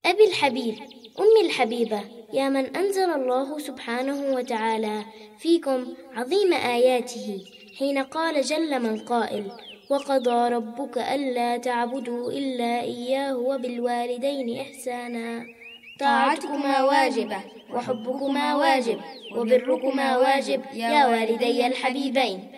أبي الحبيب، أمي الحبيبة، يا من أنزل الله سبحانه وتعالى فيكم عظيم آياته حين قال جل من قائل: وقضى ربك ألا تعبدوا إلا إياه وبالوالدين إحسانا. طاعتكما واجبة وحبكما واجب وبركما واجب يا والدي الحبيبين.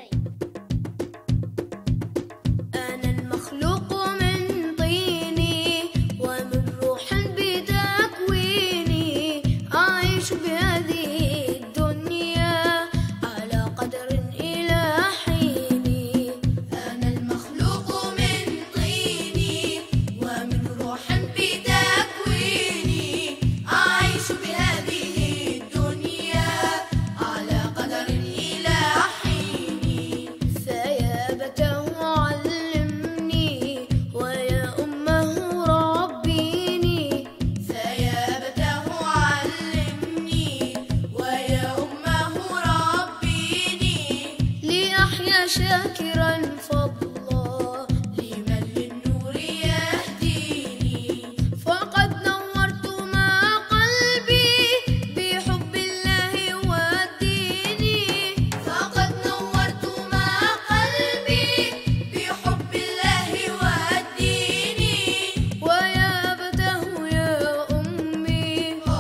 أنا المخلوق من طيني ومن روح بتكويني، أعيش بهذه الدنيا على قدر إلى حيني. أنا المخلوق من طيني ومن روح بتكويني، أعيش بهذه الدنيا على قدر إلى حيني. فيا أبته علمني ويا أمه ربيني، فيا أبته علمني ويا أمه ربيني، لأحيا شاكرا فضلا لمن للنور يهديني. فقد نورت ما قلبي بحب الله والدين، فقد نورت ما قلبي بحب الله والدين. ويا أبته يا أمي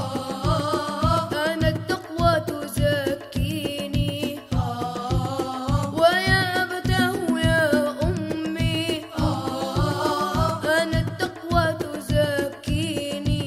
أنا التقوى تزكيني. ويا أبته يا أمي أنا التقوى تزكيني.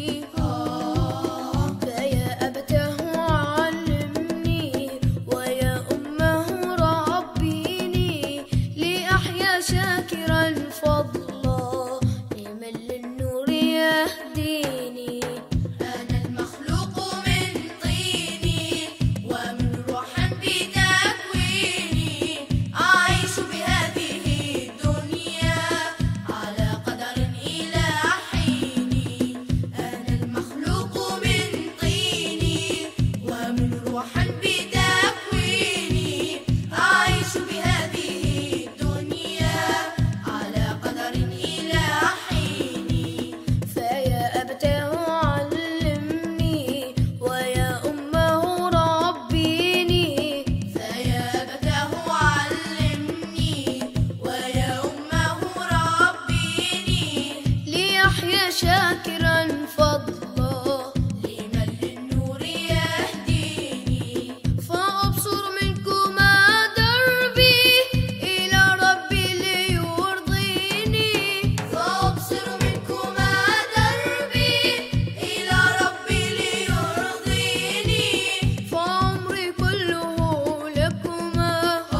فيا أبته علمني ويا أمه ربيني، لأحيا شاكرا فضلا لمن للنور يهديني. أنا المخلوق من طيني ومن روح بتكويني، أعيش بهذه الدنيا على قدر إلى حيني. أنا المخلوق من طيني ومن روح بتكويني، أعيش بهذه الدنيا على قدر إلى حيني. فيا أبته علمني ويا أمه ربيني، فيا أبته علمني ويا أمه ربيني، لأحيا شاكرا فضلا لمن للنور يهديني. فأبصر منكما دربي إلى ربي ليرضيني. فأبصر منكما دربي إلى ربي ليرضيني. فعمري كله لكما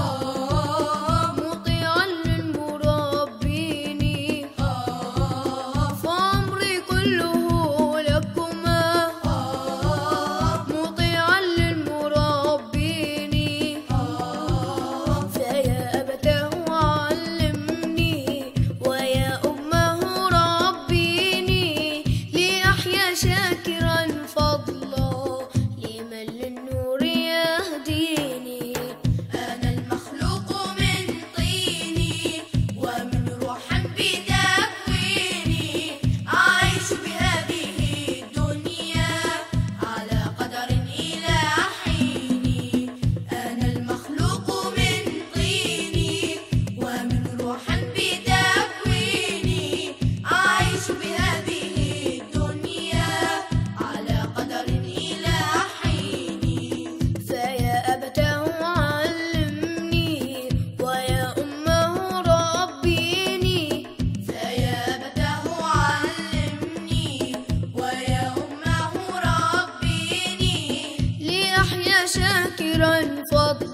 مطيعا للمربيني. فعمري كله لكما مطيعا للمربيني. فيا أبته علمني ويا أمه ربيني، لأحيا شاكرا فضلا لمن للنور يهديني. أنا المخلوق من طيني ومن روح بتكويني، أعيش بهذه الدنيا على قدر إلى حيني. أنا المخلوق من طيني ومن روح بتكويني، أعيش بهذه الدنيا على قدر إلى حيني. فيا أبته علمني ويا أمه ربيني، فيا أبته علمني ويا أمه ربيني، لأحيا شاكرا فضلا